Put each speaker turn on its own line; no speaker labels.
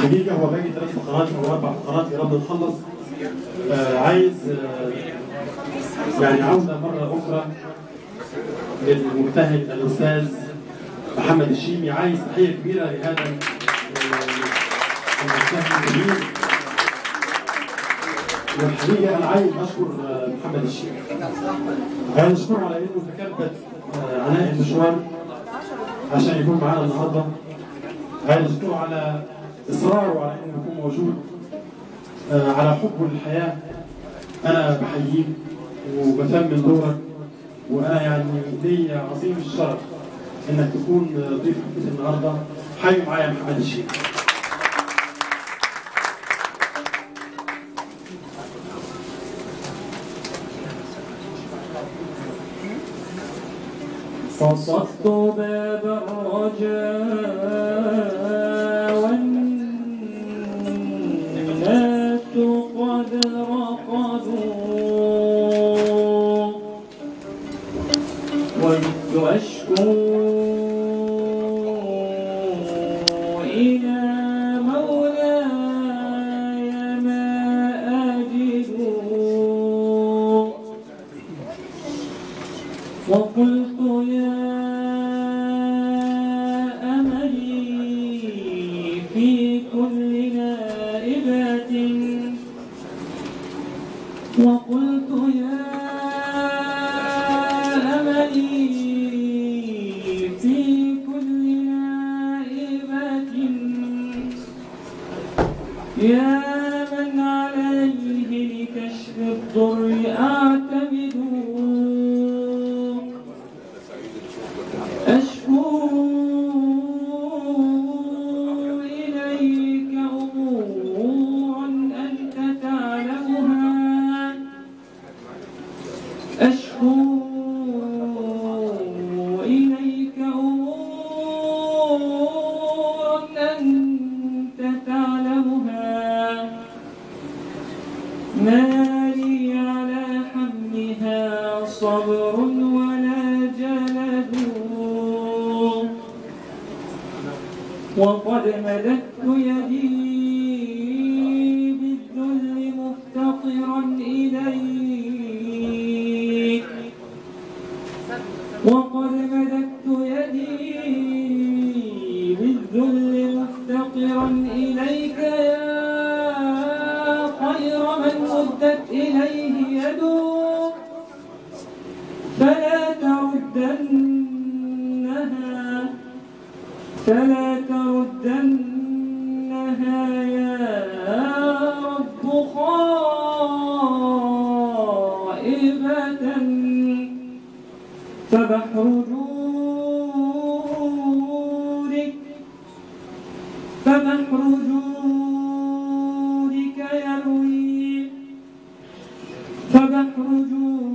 دقيقة هو باقي 3 فقرات أو 4 فقرات يا رب نخلص. عايز يعني عودة مرة أخرى للمجتهد الأستاذ محمد الشيمي. عايز تحية كبيرة لهذا المجتهد الكبير. والحقيقة أنا عايز أشكر محمد الشيمي. عايز أشكره على إنه تكبد عناء المشوار عشان يكون معانا النهارده. عايز أشكره على إصراره على إنه يكون موجود، على حبه للحياة. أنا بحييك وبثمن دورك، وأنا يعني لي عظيم الشرف إنك تكون ضيف حفلة النهارده. حيوا معايا محمد الشيمي.
فصدت باب الرجاء والناس قد رقدوا، وجدت أشكو إلى مولاي ما أجد، وقلت يا أملي في كل نائبة، وقلت يا أملي في كل نائبة، يا من عليه لكشف الضر أعتمد، أشكو إليك أمورا أنت تعلمها، أشكو إليك أمورا أنت تعلمها، ما لي على حملها صبر ولا جلد، وقد مددت يدي بالذل مفتقرا إليك، وقد مددت يدي بالذل مفتقرا إليك، يا خير من مدت إليه يده، فلا تردنها، فلا تردنها يا رب خائبة، فبحر جودك، فبحر جودك يروي، فبحر جودك